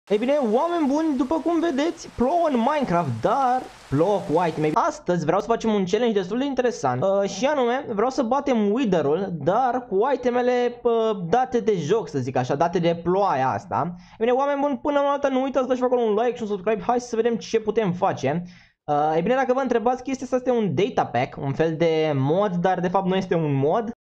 Ei bine, oameni buni, după cum vedeți, plouă în Minecraft, dar plouă cu iteme. Astăzi vreau să facem un challenge destul de interesant și anume, vreau să batem Wither-ul, dar cu itemele date de joc, să zic așa, date de ploaia asta. Ei bine, oameni buni, până la altă nu uitați să dați acolo un like și un subscribe, hai să vedem ce putem face. Ei bine, dacă vă întrebați, chestia asta este un data pack, un fel de mod, dar de fapt nu este un mod.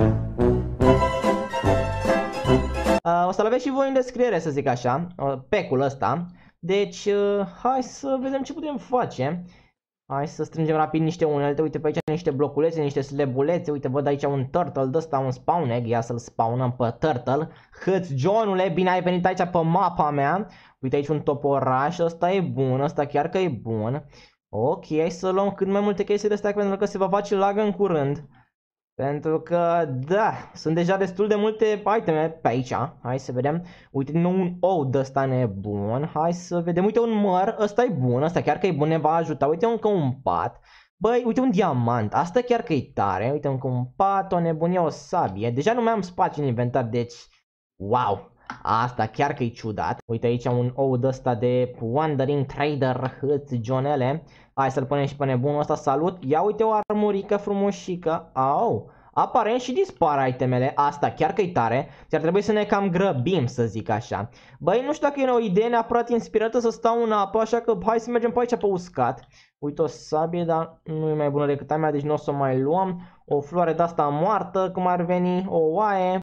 O să-l aveți și voi în descriere, să zic așa, pack-ul ăsta. Deci, hai să vedem ce putem face. Hai să strângem rapid niște unelte. Uite pe aici niște bloculețe, niște slebulețe. Uite, văd aici un turtle de ăsta, un spawn egg. Ia să-l spawnăm pe turtle. Hâț, Johnule, bine ai venit aici pe mapa mea. Uite aici un toporaș, ăsta e bun, ăsta chiar că e bun. Ok, hai să luăm cât mai multe chestii de astea pentru că se va face lag în curând. Pentru că, da, sunt deja destul de multe iteme pe aici. Hai să vedem. Uite din nou un ou de ăsta nebun. Hai să vedem. Uite un măr. Ăsta e bun. Ăsta chiar că e bun. Ne va ajuta. Uite încă un pat. Băi, uite un diamant. Asta chiar că e tare. Uite încă un pat. O nebunie, o sabie. Deja nu mai am spațiu în inventar. Deci, wow. Asta chiar că e ciudat. Uite aici un ou de ăsta de Wandering Trader. Hâț, Johnele. Hai să-l punem și pe nebunul ăsta. Salut. Ia uite o armurică frumușică. Au. Aparent și dispar itemele. Asta chiar că e tare. Și ar trebui să ne cam grăbim, să zic așa. Băi, nu știu dacă e o idee neapărat inspirată să stau în apă. Așa că hai să mergem pe aici pe uscat. Uite o sabie, dar nu e mai bună decât a mea. Deci nu o să o mai luăm. O floare de asta moartă, cum ar veni. O oaie.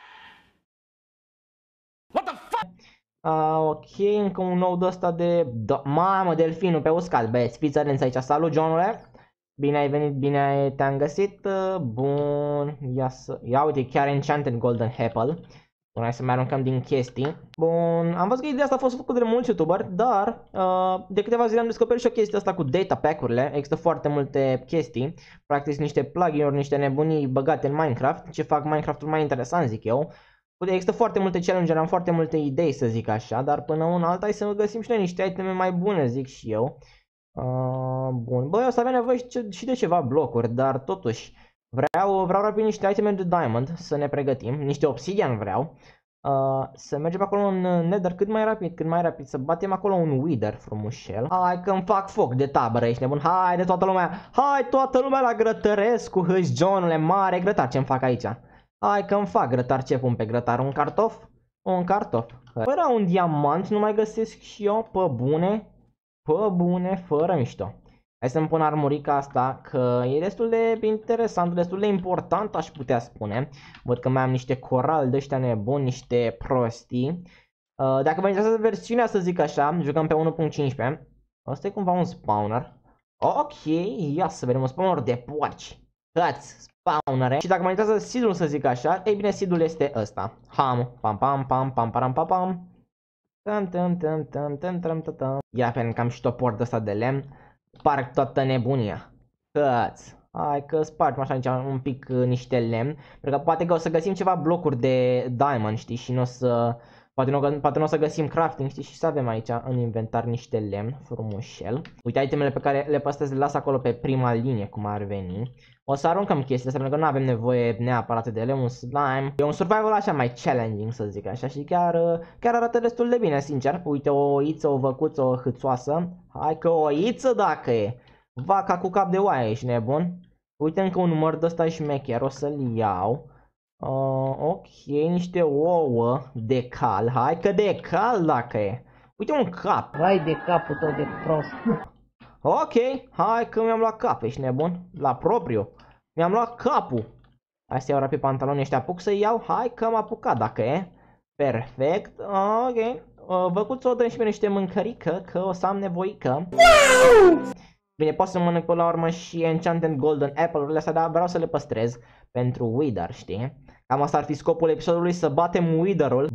Ok, încă un nou de ăsta de... Mamă, delfinul pe uscat, băieți, fiți atenți aici. Salut, Johnule. Bine ai venit, bine te-am găsit. Bun, ia uite, chiar Enchanted Golden Apple. Bun, hai să mai aruncăm din chestii. Bun, am văzut că ideea asta a fost făcută de mulți youtuberi, dar de câteva zile am descoperit și o chestie asta cu data pack-urile. Există foarte multe chestii, practic niște plugin-uri, niște nebunii băgate în Minecraft, ce fac Minecraft-ul mai interesant, zic eu. Există foarte multe challenge-uri, am foarte multe idei, să zic așa, dar până una alta hai să găsim și noi niște iteme mai bune, zic și eu. Bun, băi, o să avem nevoie și de ceva blocuri, dar totuși vreau rapid niște iteme de diamond să ne pregătim, niște obsidian vreau. Să mergem acolo în nether cât mai rapid, să batem acolo un wither frumușel. Hai că îmi fac foc de tabără, ești nebun, hai de toată lumea, hai toată lumea la grătărescu, hâși Johnule, mare grătar, ce-mi fac aici? Hai că îmi fac grătar, ce pun pe grătar, un cartof? Un cartof. Fără un diamant nu mai găsesc și eu, pe bune, fără mișto. Hai să-mi pun armurica asta, că e destul de interesant, destul de important, aș putea spune. Văd că mai am niște corali de ăștia nebuni, niște prostii. Dacă vă interesează versiunea, să zic așa, jucăm pe 1.15. Asta e cumva un spawner. Ok, ia să vedem un spawner de porci. Hăți, spawnere. Și dacă mă interesează seed-ul, să zic așa, ei bine, seed-ul este ăsta. Ham, pam pam pam pam pam pam pam. Ia pentru că am și topor de ăsta de lemn. Sparg toată nebunia. Hăți. Hai că spargem așa aici un pic niște lemn. Pentru că poate că o să găsim ceva blocuri de diamond, știi? Și nu o să... Poate nu o să găsim crafting, știi? Și să avem aici în inventar niște lemn frumușel. Uite itemele pe care le păstrez, le las acolo pe prima linie, cum ar veni. O să aruncăm chestiile astea pentru că nu avem nevoie neapărat de ele, un slime. E un survival așa mai challenging, să zic așa, și chiar arată destul de bine, sincer. Uite o oiță, o văcuță, o hâțoasă. Hai că o oiță dacă e. Vaca cu cap de oaie, ești nebun? Uite încă un măr de ăsta șmecher, o să-l iau. Ok, niște ouă de cal. Hai că de cal dacă e. Uite un cap. Vai de capul tău de prost. Ok, hai că mi-am luat cap, ești nebun? La propriu. Mi-am luat capul. Hai să iau rapid pantalonii ăștia, apuc să iau. Hai că am apucat dacă e. Perfect, ok. Văcuți o dăm și pe niște mâncărică, că o să am nevoică. Bine, pot să mănânc până la urmă și Enchanted Golden Apple-urile astea, dar vreau să le păstrez pentru Wither, știi? Cam asta ar fi scopul episodului, să batem Wither-ul.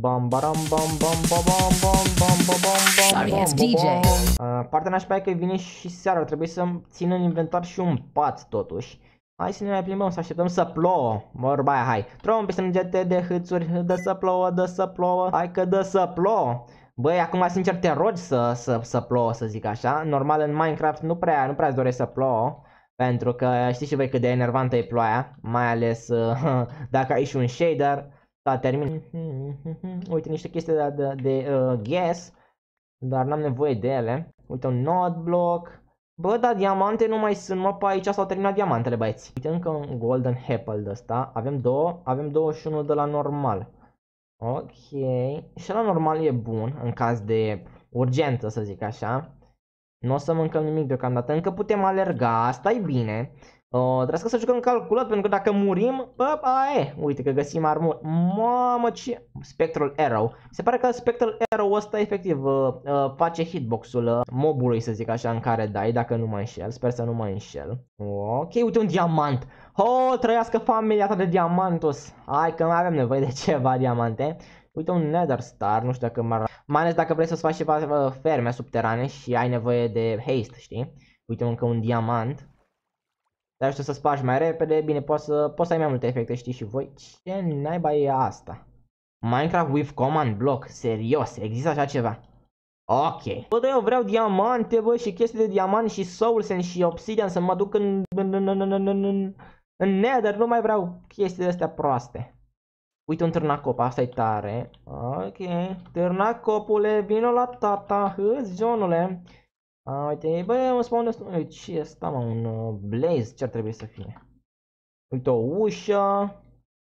Partea nașpa e că vine și seara, trebuie să țin în inventar și un pat totuși. Hai să ne mai plimbăm, să așteptăm să plouă. Vorba aia, hai. Trompe strângete de hâțuri, dă să plouă, dă să plouă. Hai că dă să plouă. Băi, acum sincer te rogi să plouă, să zic așa. Normal în Minecraft nu prea îți doresc să plouă. Pentru că știți și voi cât de enervantă e ploaia. Mai ales dacă ai și un shader. Da, termin. Uite niște chestii de gas. dar n-am nevoie de ele. Uite, un node block. Bă, dar diamante nu mai sunt, mă, pe aici s-au terminat diamantele, băieți. Uite, încă un golden apple de ăsta. Avem 21 de la normal. Ok. Și la normal e bun, în caz de urgență, să zic așa. Nu o să mâncăm nimic deocamdată, încă putem alerga, asta e bine. Trebuie să jucăm calculat, pentru că dacă murim, bă, aia, uite că găsim armură. Mamă, ce... Spectral Arrow. Se pare că Spectral Arrow ăsta efectiv face hitbox-ul mobului, să zic așa, în care dai, dacă nu mă înșel. Sper să nu mă înșel. Ok, uite un diamant. Trăiască familia ta de diamantos. Hai că mai avem nevoie de ceva diamante. Uite un Nether Star, nu știu dacă mai ales dacă vrei să-ți faci ceva ferme subterane și ai nevoie de haste, știi? Uite încă un diamant. Dar știu să spargi mai repede, bine, poți să ai mai multe efecte, știi și voi. Ce naiba e asta? Minecraft with command block, serios, există așa ceva? Ok. Bă, eu vreau diamante, bă, și chestii de diamant și soul sand și obsidian să mă duc în Nether, nu mai vreau chestii de astea proaste. Uite un târnacop, asta e tare. Ok, târnacopule, vino la tata, hâți, Johnule. Uite, băi, îmi spun destul. Ce e asta, mă, un blaze, ce ar trebui să fie? Uite o ușă.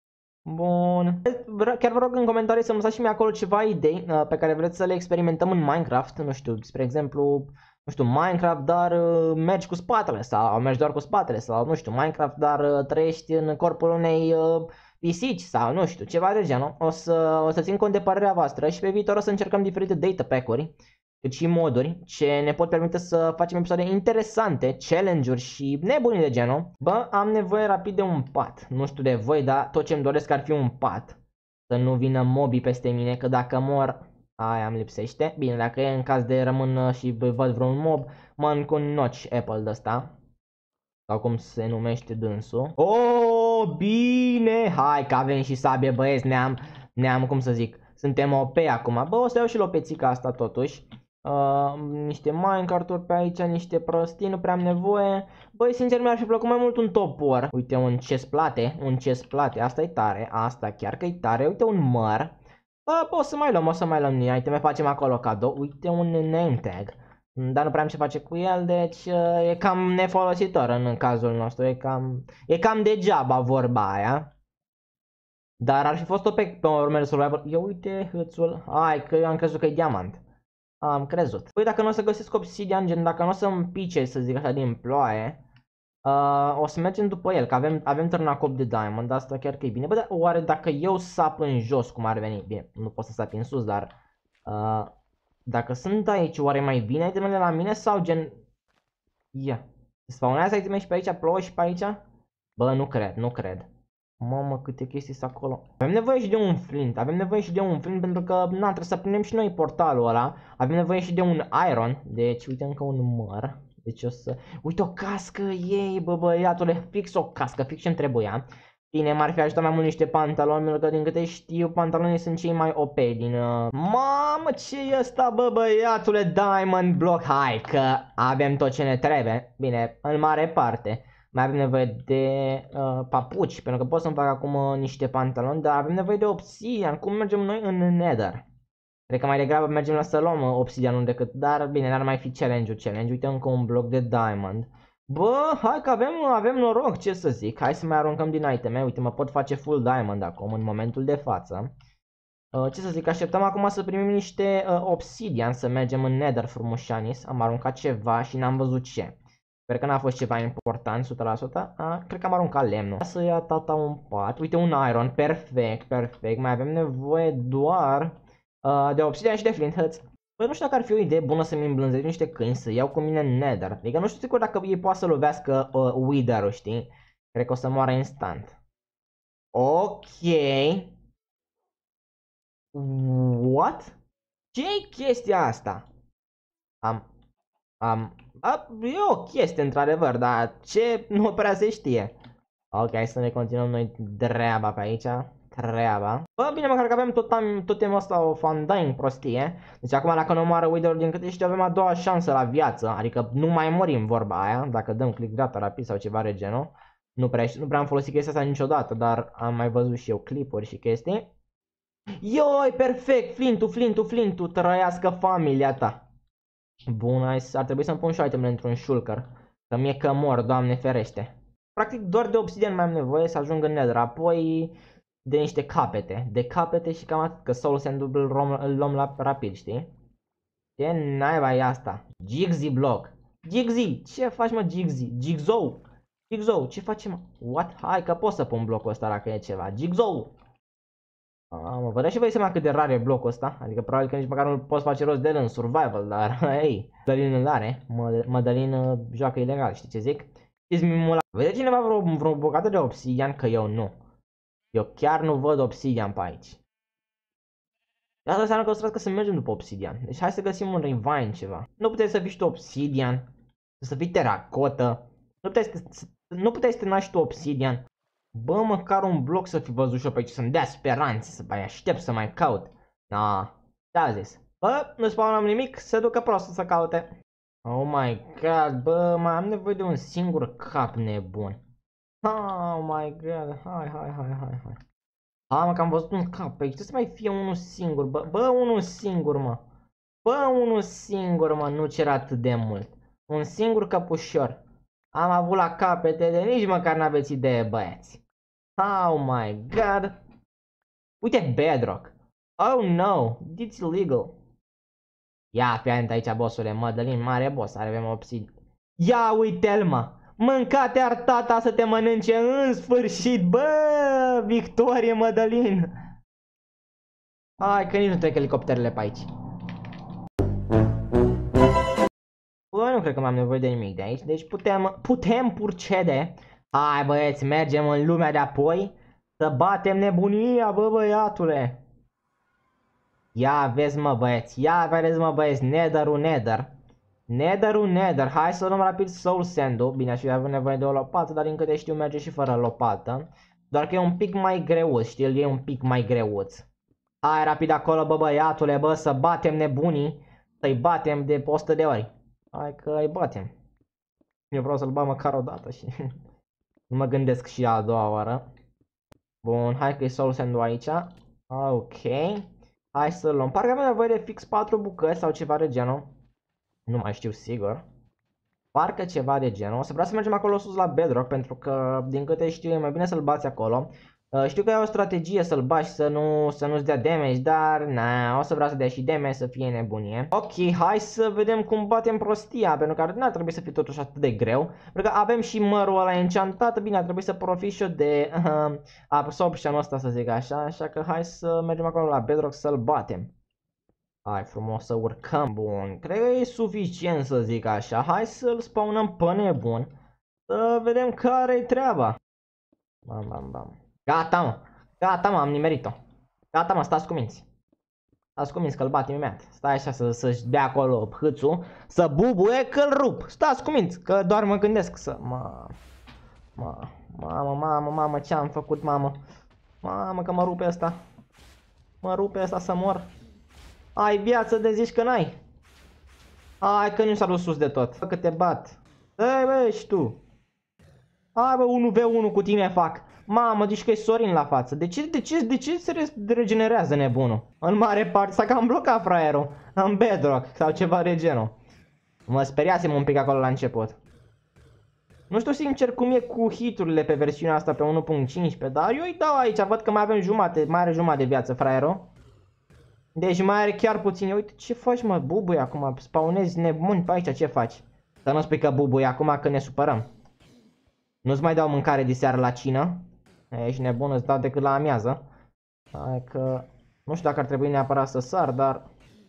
Bun. Chiar vă rog în comentarii să-mi lăsați și mie acolo ceva idei pe care vreți să le experimentăm în Minecraft. Nu știu, spre exemplu, nu știu, Minecraft, dar mergi cu spatele sau mergi doar cu spatele sau, nu știu, Minecraft, dar trăiești în corpul unei pisici sau, nu știu, ceva de genul. O să țin cont de părerea voastră și pe viitor o să încercăm diferite data pack-uri, cât și moduri ce ne pot permite să facem episoade interesante, challenge-uri și nebunii de genul. Bă, am nevoie rapid de un pat. Nu știu de voi, dar tot ce-mi doresc ar fi un pat. Să nu vină mobii peste mine, că dacă mor, aia îmi lipsește. Bine, dacă e în caz de rămân și văd vreun mob, mănânc un notch apple de ăsta. Sau cum se numește dânsul. Oh, bine! Hai că avem și sabie, băieți, ne-am, cum să zic, suntem OP acum. Bă, o să iau și lopețica asta totuși. Niște minecart-uri pe aici, niște prostii, nu prea am nevoie. Băi, sincer mi-ar fi plăcut mai mult un topor. Uite un chest plate, asta e tare, asta chiar că e tare. Uite un măr. Bă, o să mai luăm niște iteme, facem acolo cadou. Uite un name tag. Dar nu prea am ce face cu el, deci e cam nefolositor în cazul nostru, e cam degeaba vorba aia. Dar ar fi fost o pe urmele survival. Ia uite hâțul, hai că eu am crezut că e diamant. Am crezut. Păi dacă nu o să găsesc obsidian, gen dacă nu o să îmi pice, să zic așa, din ploaie, o să mergem după el, că avem târnacop de diamond, asta chiar că e bine. Bă, dar oare dacă eu sap în jos, cum ar veni? Bine, nu pot să sap în sus, dar dacă sunt aici, oare mai bine itemele la mine sau gen... Ia, spawnează iteme și pe aici, plouă și pe aici? Bă, nu cred. Mamă, câte chestii sunt acolo. Avem nevoie și de un flint, pentru că, na, trebuie să prindem și noi portalul ăla. Avem nevoie și de un iron. Deci, uite încă un măr. Deci o să... Uite o cască, ei, bă, băiatule, fix o cască, fix ce-mi trebuia. Bine, m-ar fi ajutat mai mult niște pantaloni, pentru că din câte știu, pantalonii sunt cei mai OP din... Mamă, ce e ăsta, bă, băiatule, diamond block. Hai că avem tot ce ne trebuie. Bine, în mare parte. Mai avem nevoie de papuci, pentru că pot să-mi fac acum niște pantaloni, dar avem nevoie de obsidian. Cum mergem noi în Nether? Cred că mai degrabă mergem la să luăm obsidianul decât, dar bine, n-ar mai fi challenge-ul. Uite încă un bloc de diamond. Bă, hai că avem noroc, ce să zic. Hai să mai aruncăm din iteme. Uite, mă pot face full diamond acum, în momentul de față. Ce să zic, așteptăm acum să primim niște obsidian, să mergem în Nether frumușanis. Am aruncat ceva și n-am văzut ce. Sper că n-a fost ceva important, 100%. Cred că am aruncat lemnul. Să ia tata un pat. Uite un iron, perfect. Mai avem nevoie doar de obsidian și de flint hăți. Bă, nu știu dacă ar fi o idee bună să-mi îmblânzesc niște câini, să iau cu mine în Nether. Adică nu știu sigur dacă ei poate să lovească Wither-ul, știi? Cred că o să moară instant. Ok. What? Ce-i chestia asta? E o chestie într-adevăr, dar ce nu prea se știe. Ok, hai să ne continuăm noi treaba pe aici. Bă, bine, măcar că avem tot temul ăsta o undying prostie. Deci acum dacă nu moară Wither-ul, din câte știu, avem a doua șansă la viață. Adică nu mai murim, vorba aia. Dacă dăm click dreapta rapid sau ceva de genul. Nu prea am folosit chestia asta niciodată, dar am mai văzut și eu clipuri și chestii. Ioi, perfect, flintul, trăiască familia ta. Bun, ar trebui să-mi pun și itemele într-un shulker. Că mie că mor, Doamne ferește. Practic doar de obsidian mai am nevoie să ajung în nether, apoi de niște capete. De capete și cam atât, că soul sand-ul îl luăm la rapid, știi? Ce naiba e asta? Jigsy block. Jigsy, ce faci mă Jigsy? Jigsaw. Jigsaw, ce face mă? What? Hai că pot să pun blocul ăsta dacă e ceva. Jigsaw. Mă, vă dați și voi seama cât de rar e blocul ăsta? Adică probabil că nici măcar nu poți face rost de el în survival, dar hei, Mădălin îl are. Mădălin joacă ilegal, știi ce zic? Vede cineva vreo bucată de obsidian? Că eu nu. Eu chiar nu văd obsidian pe aici. Asta înseamnă că o să trebuie să mergem după obsidian. Deci hai să găsim un revive ceva. Nu puteai să fii și tu obsidian. Să fii teracotă. Nu puteai să te naști tu obsidian. Bă, măcar un bloc să fi văzut și eu pe aici, să-mi dea speranțe, să mai aștept să mai caut. Da, ce-a zis? Bă, nu spawnam nimic, se ducă prost să caute. Oh my god, bă, mai am nevoie de un singur cap nebun. Oh my god, hai. Hai mă, că am văzut un cap pe aici, trebuie să mai fie unul singur, bă, unul singur mă. Bă, unul singur mă, nu cer atât de mult. Un singur căpușor. Am avut la capete de nici măcar n-aveți idee, băieți. Oh my god. Uite bedrock. Oh no, it's illegal. Ia fi atent aici, bossule, Mădălin, mare boss, avem obsidian. Ia uite-l mă. Mâncate ar tata să te mănânce în sfârșit, bă, victorie Mădălin. Hai că nici nu trec elicopterele pe aici. Bă, nu cred că mai am nevoie de nimic de aici, deci putem procede. Hai băieți, mergem în lumea de apoi să batem nebunia, bă băiatule. Ia vezi mă băieți, Nether, hai să luăm rapid soul sand-ul. Bine, aș fi avut nevoie de o lopată, dar din câte știu merge și fără lopată. Doar că e un pic mai greuț, știi, e un pic mai greuț. Hai rapid acolo, bă băiatule, bă, să batem nebunii. Să-i batem de 100 de ori. Hai că îi batem. Eu vreau să-l bat măcar o dată și nu mă gândesc și a doua oară. Bun, hai că-i soul sand-ul aici. Ok. Hai să luăm. Parcă avem nevoie de fix 4 bucăți sau ceva de genul. Nu mai știu sigur. Parcă ceva de genul. O să vreau să mergem acolo sus la bedrock, pentru că din câte știu e mai bine să-l bați acolo. Știu că e o strategie să-l bași să nu-ți dea damage, dar na, o să vreau să dea și damage, să fie nebunie. Ok, hai să vedem cum batem prostia, pentru că n-ar trebui să fie totuși atât de greu. Pentru că avem și mărul ăla enchantat, bine, ar trebui să profit și eu de absorption-ul ăsta, să zic așa. Așa că hai să mergem acolo la bedrock să-l batem. Hai frumos să urcăm, bun, cred că e suficient să zic așa. Hai să-l spawnăm pe nebun, să vedem care-i treaba. Bam. Gata mă, am nimerit-o. Gata mă, stați cuminți. Stați cuminți că-l batem imediat. Stai așa să-și dea acolo hâțul, să bubuie că-l rup. Stați cuminți, că doar mă gândesc să... Mamă, ce-am făcut, mamă? Mamă, că mă rupe ăsta. Mă rupe ăsta să mor. Ai viață de zici că n-ai. Hai că nu s-a dus sus de tot. Că te bat. Ei bă, și tu. Hai bă, 1v1 cu tine fac. Mamă, zici că e Sorin la față. De ce se regenerează nebunul? În mare parte s-a cam blocat fraierul. În bedrock sau ceva de genul. Mă speriasem un pic acolo la început. Nu știu sincer cum e cu hiturile pe versiunea asta pe 1.15, dar eu îi dau aici, văd că mai avem jumate, mai are jumătate de viață fraierul. Deci mai are chiar puțin. Uite ce faci mă, bubuie acum, spawnezi nebuni pe aici, ce faci? Să nu spui că bubuie acum că ne supărăm. Nu-ți mai dau mâncare de seară la cină. Ești nebun, îți dau decât la amiază. Hai că... Nu știu dacă ar trebui neapărat să sar, dar...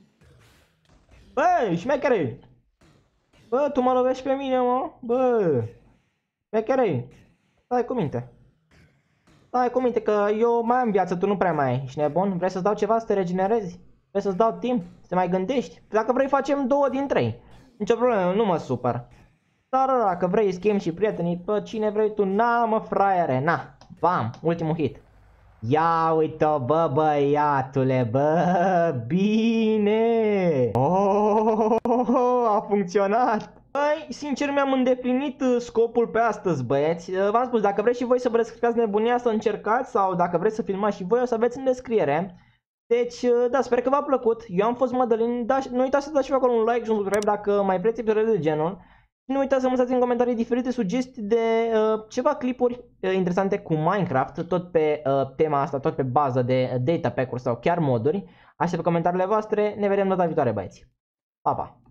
Bă, șmechere! Bă, tu mă lovești pe mine, mă? Bă! Șmechere! Stai cu minte. Stai cu minte că eu mai am viață, tu nu prea mai ai. Ești nebun? Vrei să-ți dau ceva să te regenerezi? Vrei să-ți dau timp? Să te mai gândești? Dacă vrei facem 2 din 3. Nicio problemă, nu mă supăr. Dar dacă vrei schimbi și prietenii, pe cine vrei tu, na mă fraiere, na. Bam, ultimul hit. Ia uite-o, bă băiatule, bă, bine. A funcționat. Băi, sincer mi-am îndeplinit scopul pe astăzi, băieți. V-am spus, dacă vreți și voi să vă descărcați nebunia, să încercați, sau dacă vreți să filmați și voi, o să aveți în descriere. Deci, da, sper că v-a plăcut. Eu am fost Mădălin. Da, nu uitați să dați și acolo un like și un subscribe dacă mai vreți episoade de genul. Și nu uitați să lăsați în comentarii diferite sugestii de ceva clipuri interesante cu Minecraft, tot pe tema asta, tot pe bază de data pack-uri sau chiar moduri. Aștept comentariile voastre. Ne vedem data viitoare, băieți. Pa, pa!